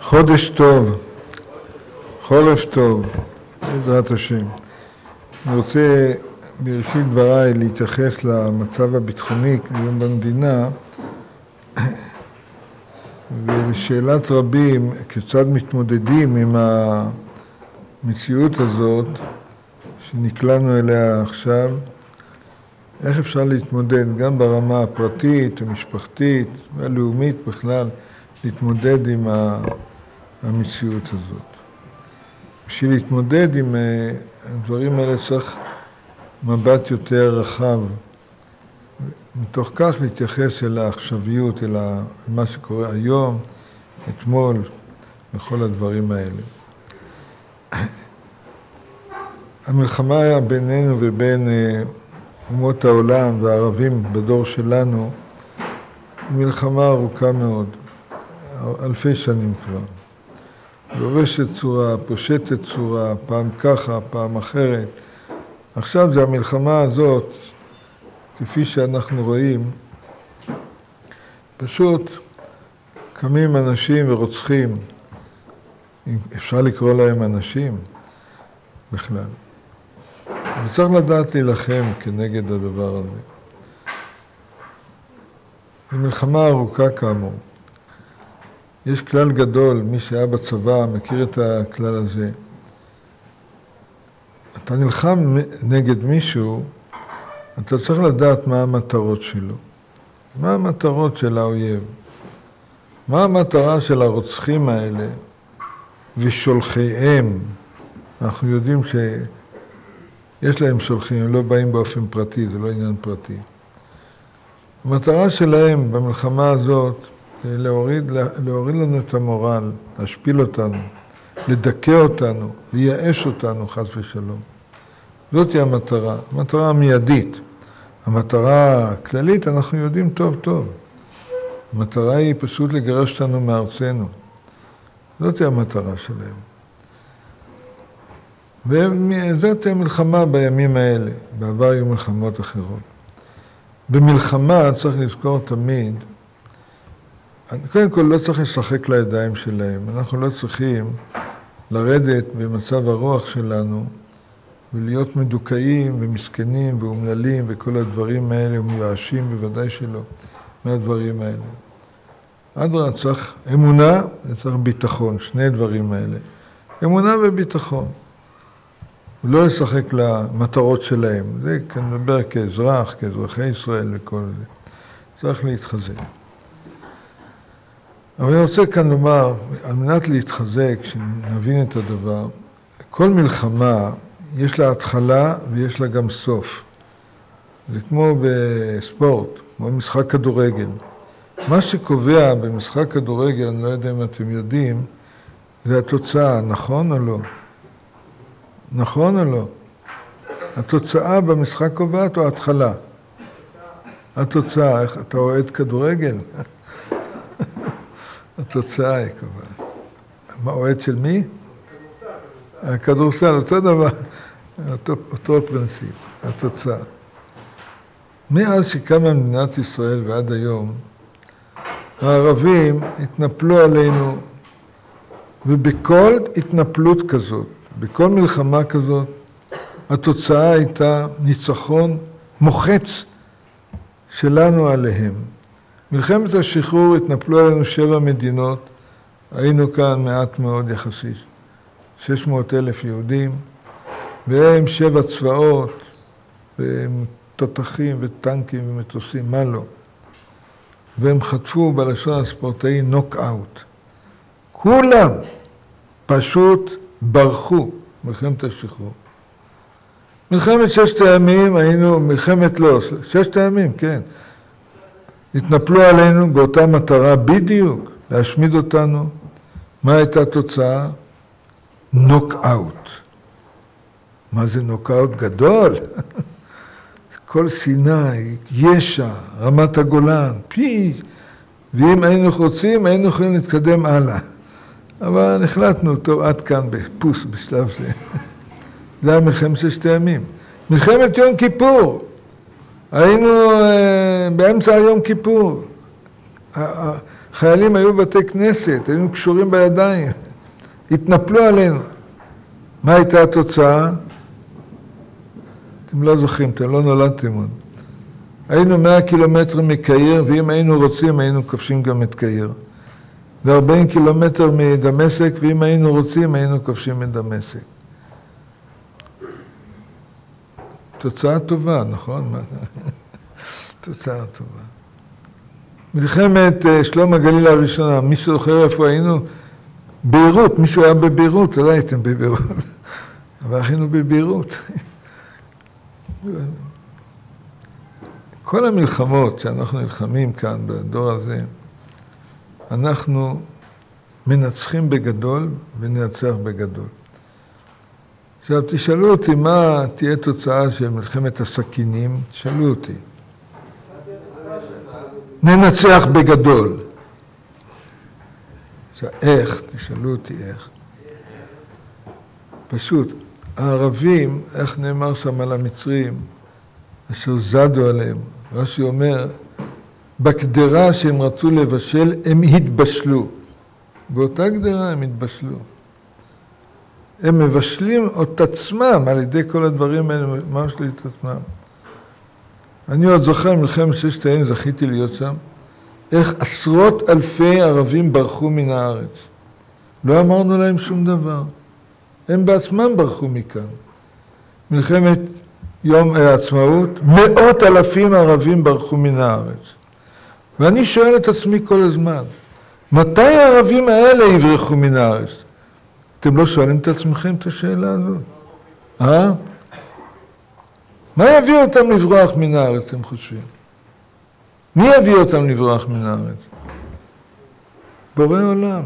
חודש טוב, חורף טוב, בעזרת השם. אני רוצה בראשית דבריי להתייחס למצב הביטחוני היום במדינה ולשאלת רבים כיצד מתמודדים עם המציאות הזאת שנקלענו אליה עכשיו, איך אפשר להתמודד גם ברמה הפרטית המשפחתית והלאומית בכלל, להתמודד עם המציאות הזאת. בשביל להתמודד עם הדברים האלה צריך מבט יותר רחב, מתוך כך להתייחס אל העכשוויות, אל מה שקורה היום, אתמול, וכל הדברים האלה. המלחמה היה בינינו ובין אומות העולם והערבים בדור שלנו, מלחמה ארוכה מאוד, אלפי שנים כבר. לובשת צורה, פושטת צורה, פעם ככה, פעם אחרת. עכשיו זה המלחמה הזאת, כפי שאנחנו רואים, פשוט קמים אנשים ורוצחים, אפשר לקרוא להם אנשים בכלל. וצריך לדעת להילחם כנגד הדבר הזה. זו מלחמה ארוכה כאמור. יש כלל גדול, מי שהיה בצבא מכיר את הכלל הזה. אתה נלחם נגד מישהו, אתה צריך לדעת מה המטרות שלו. מה המטרות של האויב? מה המטרה של הרוצחים האלה ושולחיהם? אנחנו יודעים שיש להם שולחים, הם לא באים באופן פרטי, זה לא עניין פרטי. המטרה שלהם במלחמה הזאת זה להוריד לנו את המורל, להשפיל אותנו, לדכא אותנו, לייאש אותנו חס ושלום. זאת היא המטרה, המטרה המיידית. המטרה הכללית אנחנו יודעים טוב טוב. המטרה היא פשוט לגרש אותנו מארצנו. זאת היא המטרה שלהם. וזאת המלחמה בימים האלה, בעבר היו מלחמות אחרות. במלחמה צריך לזכור תמיד, קודם כל לא צריך לשחק לידיים שלהם, אנחנו לא צריכים לרדת במצב הרוח שלנו ולהיות מדוכאים ומסכנים ואומללים וכל הדברים האלה ומיואשים בוודאי שלא מהדברים האלה. אדרבה, צריך אמונה וצריך ביטחון, שני הדברים האלה. אמונה וביטחון. ולא לשחק למטרות שלהם. זה כאן מדבר כאזרח, כאזרחי ישראל וכל זה. צריך להתחזק. אבל אני רוצה כאן לומר, על מנת להתחזק, שנבין את הדבר, כל מלחמה יש לה התחלה ויש לה גם סוף. זה כמו בספורט, כמו במשחק כדורגל. מה שקובע במשחק כדורגל, אני לא יודע אם אתם יודעים, זה התוצאה, נכון או לא? נכון או לא? התוצאה במשחק קובעת או ההתחלה? התוצאה, איך אתה אוהד כדורגל? התוצאה היא קובעת. מה אוהד של מי? הכדורסל, אותו דבר, אותו פרינציפ, התוצאה. מאז שקמה מדינת ישראל ועד היום, הערבים התנפלו עלינו, ובכל התנפלות כזאת, בכל מלחמה כזאת, התוצאה הייתה ניצחון מוחץ שלנו עליהם. מלחמת השחרור התנפלו עלינו 7 מדינות, היינו כאן מעט מאוד יחסית, 600,000 יהודים, והם 7 צבאות, תותחים וטנקים ומטוסים, מה לא. והם חטפו בלשון הספורטאי נוק-אאוט. כולם פשוט ברחו מלחמת השחרור. מלחמת 6 הימים היינו, מלחמת לא, 6 הימים, כן. התנפלו עלינו באותה מטרה בדיוק, להשמיד אותנו. מה הייתה התוצאה? נוק-אאוט. מה זה נוק-אאוט גדול? כל סיני, ישע, רמת הגולן, ואם היינו רוצים, היינו יכולים להתקדם הלאה. אבל החלטנו אותו עד כאן בפוס בשלב זה. זה היה מלחמת 6 הימים. מלחמת יום כיפור. היינו באמצע יום כיפור. חיילים היו בבתי כנסת, היינו קשורים בידיים, התנפלו עלינו. מה הייתה התוצאה? אתם לא זוכרים, אתם לא נולדתם עוד. היינו 100 קילומטר מקהיר, ואם היינו רוצים, היינו כובשים גם את קהיר. ו40 קילומטר מדמשק, ואם היינו רוצים, היינו כובשים את דמשק. תוצאה טובה, נכון? תוצאה טובה. מלחמת שלום הגליל הראשונה, מישהו זוכר איפה היינו? ביירות, מישהו היה בביירות, לא הייתם בביירות, אבל היינו בביירות. כל המלחמות שאנחנו נלחמים כאן בדור הזה, אנחנו מנצחים בגדול וננצח בגדול. עכשיו תשאלו אותי מה תהיה תוצאה של מלחמת הסכינים, תשאלו אותי. ננצח בגדול. עכשיו איך? תשאלו אותי איך. פשוט, הערבים, איך נאמר שם על המצרים, אשר זדו עליהם, רש"י אומר, בקדרה שהם רצו לבשל, הם התבשלו. באותה קדרה הם התבשלו. הם מבשלים את עצמם על ידי כל הדברים האלה, ממש לי את עצמם. אני עוד זוכר, מלחמת ששת הימים, זכיתי להיות שם, איך עשרות אלפי ערבים ברחו מן הארץ. לא אמרנו להם שום דבר. הם בעצמם ברחו מכאן. מלחמת יום העצמאות, 100,000 ערבים ברחו מן הארץ. ואני שואל את עצמי כל הזמן, מתי הערבים האלה יברחו מן הארץ? אתם לא שואלים את עצמכם את השאלה הזאת? מה יביא אותם לברוח מן הארץ, אתם חושבים? מי יביא אותם לברוח מן הארץ? בורא עולם.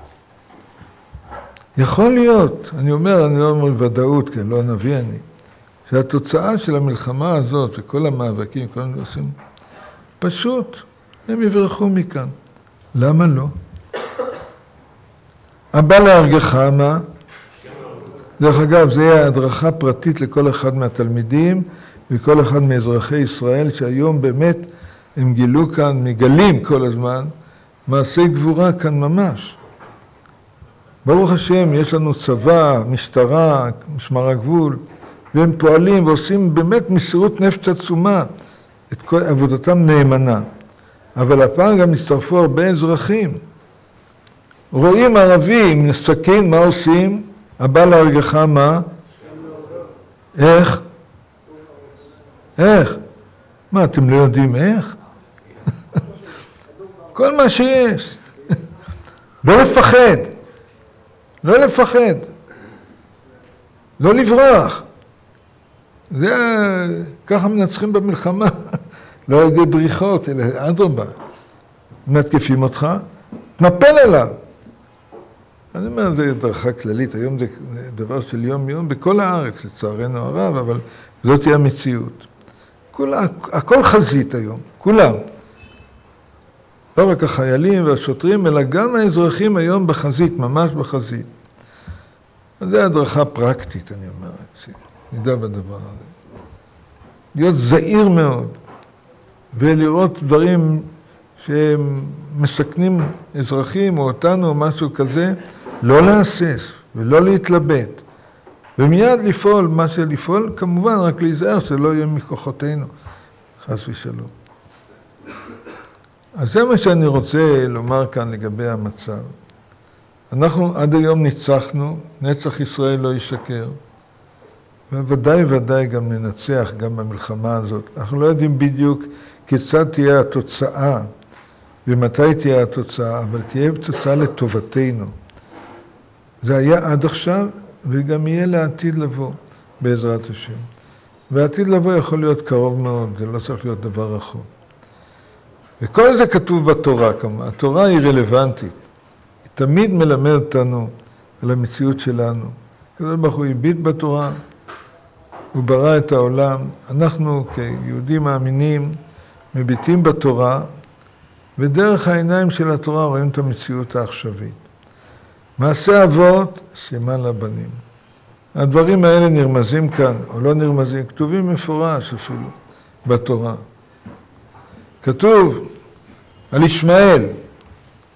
יכול להיות, אני לא אומר ודאות, כי לא נביא אני, שהתוצאה של המלחמה הזאת וכל המאבקים, כל הנושאים, פשוט הם יברחו מכאן. למה לא? הבא להרגך, מה? דרך אגב, זה יהיה הדרכה פרטית לכל אחד מהתלמידים וכל אחד מאזרחי ישראל, שהיום באמת הם גילו כאן, מגלים כל הזמן, מעשי גבורה כאן ממש. ברוך השם, יש לנו צבא, משטרה, משמר הגבול, והם פועלים ועושים באמת מסירות נפש עצומה, את כל עבודתם נאמנה. אבל הפעם גם הצטרפו הרבה אזרחים. רואים ערבים עם סכין, מה עושים? הבא להרגך מה? איך? איך? מה, אתם לא יודעים איך? כל מה שיש. לא לפחד. לא לפחד. לא לברוח. זה ככה מנצחים במלחמה. לא על ידי בריחות, אלא אדרבה. מתקפים אותך, תנפל עליו. אני אומר, זה דרכה כללית, היום זה דבר של יום-יום בכל הארץ, לצערנו הרב, אבל זאת היא המציאות. הכל חזית היום, כולם. לא רק החיילים והשוטרים, אלא גם האזרחים היום בחזית, ממש בחזית. אז זה הדרכה פרקטית, אני אומר, שנדע בדבר הזה. להיות זהיר מאוד, ולראות דברים שהם מסכנים אזרחים או אותנו או משהו כזה, לא להסס ולא להתלבט. ומיד לפעול, מה שלפעול, כמובן רק להיזהר שלא יהיה מכוחותינו, חס ושלום. אז זה מה שאני רוצה לומר כאן לגבי המצב. אנחנו עד היום ניצחנו, נצח ישראל לא ישקר, וודאי ודאי גם ננצח גם במלחמה הזאת. אנחנו לא יודעים בדיוק כיצד תהיה התוצאה ומתי תהיה התוצאה, אבל תהיה תוצאה לטובתנו. זה היה עד עכשיו וגם יהיה לעתיד לבוא בעזרת השם. והעתיד לבוא יכול להיות קרוב מאוד, זה לא צריך להיות דבר רחוק. וכל זה כתוב בתורה כמובן. התורה היא רלוונטית. היא תמיד מלמדת אותנו על המציאות שלנו. הקדוש ברוך הוא הביט בתורה, הוא ברא את העולם. אנחנו כיהודים מאמינים מביטים בתורה, ודרך העיניים של התורה רואים את המציאות העכשווית. מעשה אבות, סימן לבנים. הדברים האלה נרמזים כאן, או לא נרמזים, כתובים מפורש אפילו בתורה. כתוב על ישמעאל,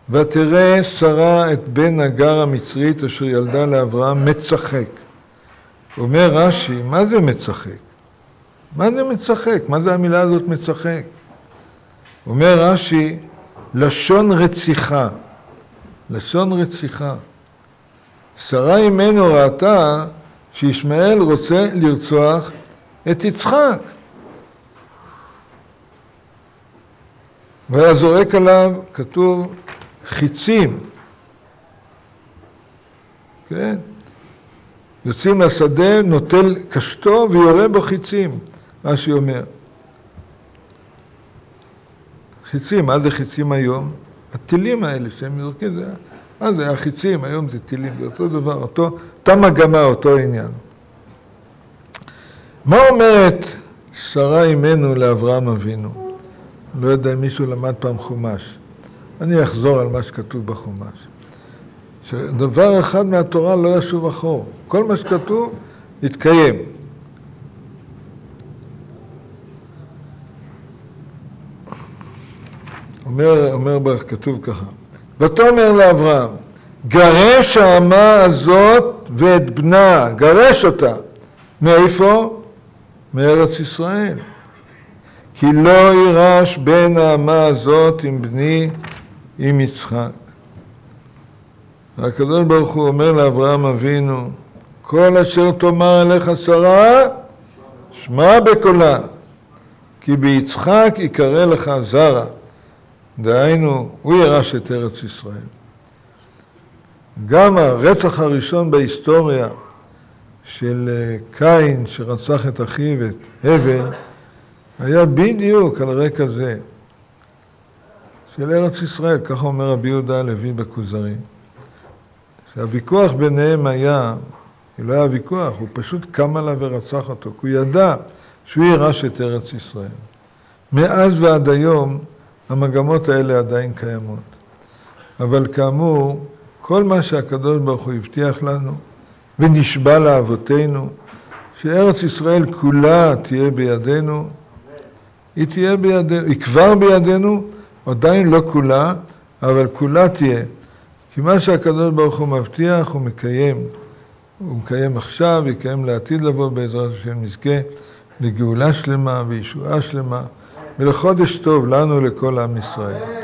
ותראה שרה את בן הגר המצרית אשר ילדה לאברהם מצחק. אומר רש"י, מה זה מצחק? מה זה מצחק? מה זה המילה הזאת מצחק? אומר רש"י, לשון רציחה. לשון רציחה. שרה אימנו ראתה שישמעאל רוצה לרצוח את יצחק. והיה זורק עליו, כתוב, חיצים. כן? יוצאים לשדה, נוטל קשתו ויורה בו חיצים, מה שאומר. חיצים, מה זה חיצים היום? הטילים האלה שהם זורקים, מה זה החיצים, היום זה טילים, זה אותו דבר, אותה מגמה, אותו עניין. מה אומרת שרה אימנו לאברהם אבינו? לא יודע אם מישהו למד פעם חומש. אני אחזור על מה שכתוב בחומש. שדבר אחד מהתורה לא ישוב אחור. כל מה שכתוב יתקיים. אומר כתוב ככה. ותאמר לאברהם, גרש האמה הזאת ואת בנה, גרש אותה. מאיפה? מארץ ישראל. כי לא יירש בן האמה הזאת עם בני, עם יצחק. והקדוש ברוך הוא אומר לאברהם אבינו, כל אשר תאמר אליך שרה, שמע בקולה, כי ביצחק יקרא לך זרע. דהיינו, הוא ירש את ארץ ישראל. גם הרצח הראשון בהיסטוריה של קין שרצח את אחיו, את הבל, היה בדיוק על רקע זה של ארץ ישראל, ככה אומר רבי יהודה הלוי בכוזרי. שהוויכוח ביניהם היה, לא היה ויכוח, הוא פשוט קם עליו ורצח אותו, כי הוא ידע שהוא ירש את ארץ ישראל. מאז ועד היום המגמות האלה עדיין קיימות. אבל כאמור, כל מה שהקדוש ברוך הוא הבטיח לנו ונשבע לאבותינו, שארץ ישראל כולה תהיה בידינו, היא תהיה בידינו, היא כבר בידינו, עדיין לא כולה, אבל כולה תהיה. כי מה שהקדוש ברוך הוא מבטיח הוא מקיים. הוא מקיים עכשיו, יקיים לעתיד לבוא בעזרת השם נזכה לגאולה שלמה וישועה שלמה ולחודש טוב לנו לכל עם ישראל.